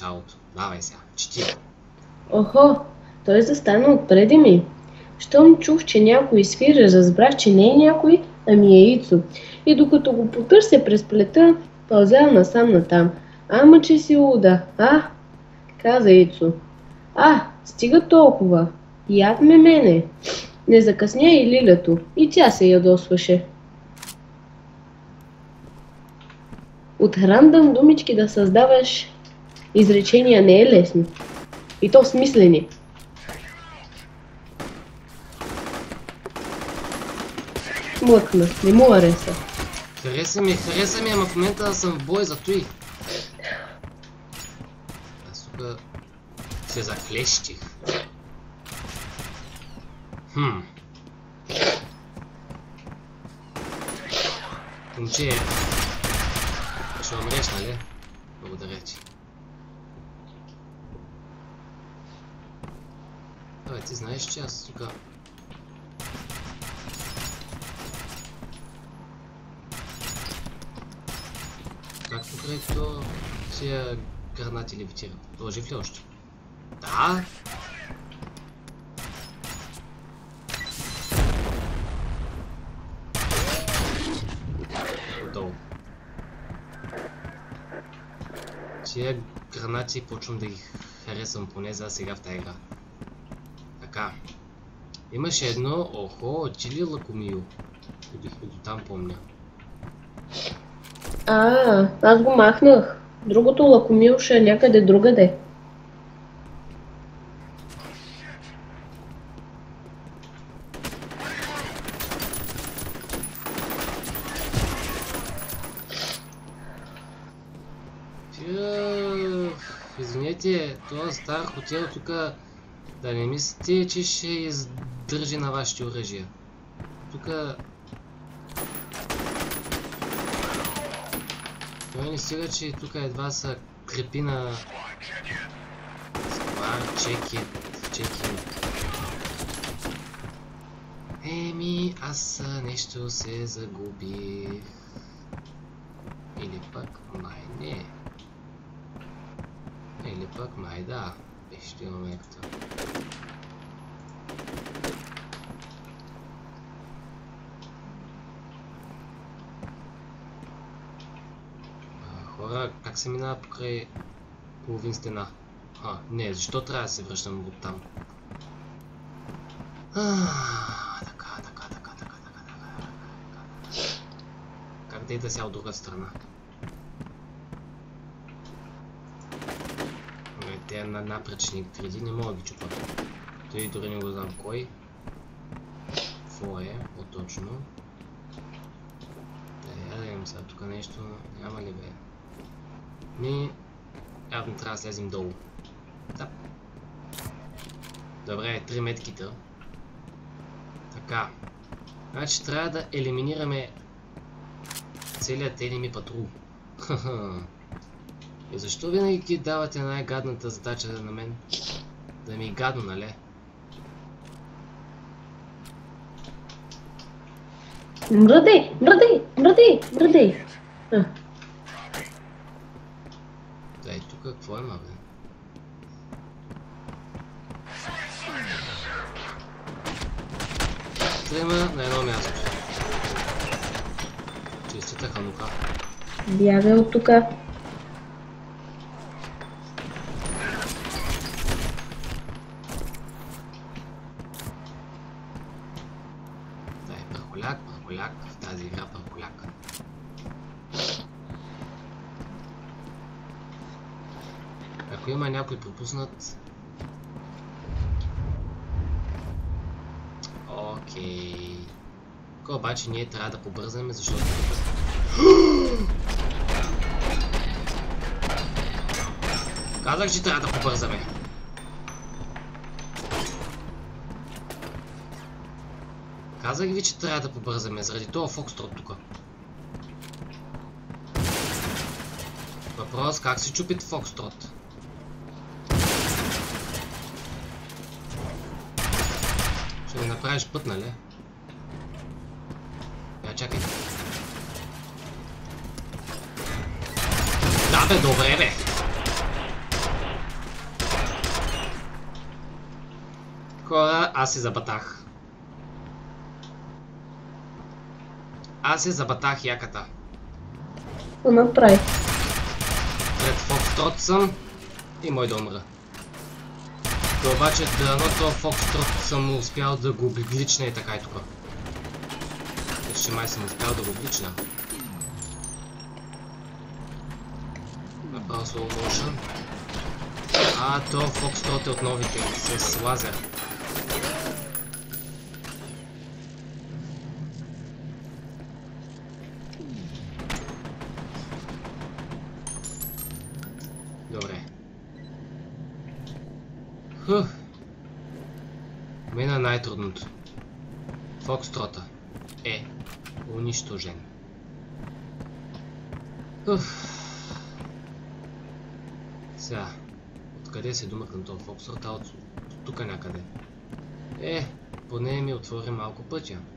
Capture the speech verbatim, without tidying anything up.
началото. Давай сега, чети. Охо, той застана отпреди ми. Щом чух, че някой свири, разбрах, че не е някой, ами е Ицо. И докато го потърся през плета, пълзял насам натам. Ама че си луда, а? Каза Ицо. А, стига толкова. Яд ме мене. Не закъсня и Лилято. И тя се ядосваше. От рандъм думички да създаваш изречения не е лесно. И то смислени. Млъкна, не му хареса. Хареса ми, хареса ми, ама в момента съм в бой, зато и. Аз тук се заклещих. Хм. Момче, ще умреш, нали? Благодаря ти. Абе, ти знаеш, че аз тук... Как покрай то тия гранати левитират? Това жив ли още? Да! Долу. Тия гранати почвам да ги харесвам поне за сега в тази игра. Така. Имаше едно, охо, чили лакомио. Ходихме до там, помня. А, аз го махнах. Другото лакомил ще е някъде другаде. Извинете, този стар хотел тук да не мислите, че ще издържи на вашите оръжия. Тук... Той не стига, че тук едва са крепи на... Сквар, чекет, чекет. Еми, аз нещо се загубих. Или пък май не. Или пък май да. Ще имаме като. Хора, как се минава покрай половин стена? А, не, защо трябва да се връщам от там? А, така, така, така, така, така, така, така. Как да ида сега от друга страна? Те на напречни гради не мога да ги чупа. Той дори не го знам кой. Какво е, по-точно. Да, я да имам сега тук нещо, няма ли бе? Ми, явно трябва да слезем долу. Да. Добре, три меткита. Така. Значи трябва да елиминираме целият енеми патрул. И защо винаги ги давате най-гадната задача на мен? Да ми е гадно, нали? Мръдей! Мръдей! Мръдей! Мръдей! Да, и тук какво има, бе? Трима на едно място. Честита Ханука. Бягай от тука. Парколяк, парколяк, в тази игра парколяк. Ако има някой пропуснат... Окей... Тук обаче ние трябва да побързаме, защото... Казах, че трябва да побързаме. Казах ви, че трябва да побързаме, заради това Фокстрот тук. Въпрос, как се чупи Фокстрот? Ще ми направиш път, нали? Я, чакай. Да, бе, добре, бе! Хора, аз се забатах. Аз се забатах яката. Какво направи? Пред Фокстрот съм и мой да умра. То обаче дано то Фокстрот съм успял да го облична и така и тук. Ще май съм успял да го облична. Направо slow motion. А, то Фокстрот е от новите с лазер. Добре. Хух. Мина най-трудното. Фокстрота е унищожен. Уф. Сега, откъде се думах на този Фокстрот? От тук някъде. Е, поне ми отвори малко пътя.